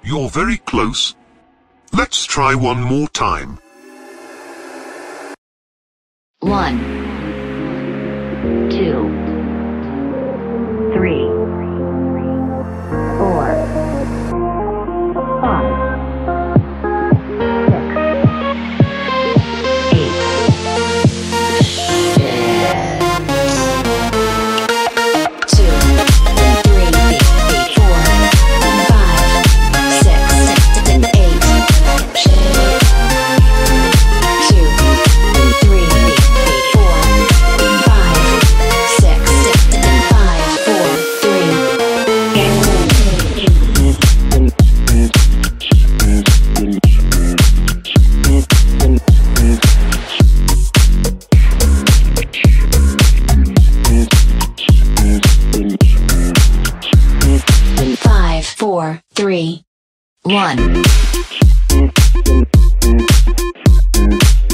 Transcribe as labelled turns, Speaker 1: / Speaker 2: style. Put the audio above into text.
Speaker 1: You're very close. Let's try one more time.
Speaker 2: 1, 2, 3, 4, 5, 4, 3, 1.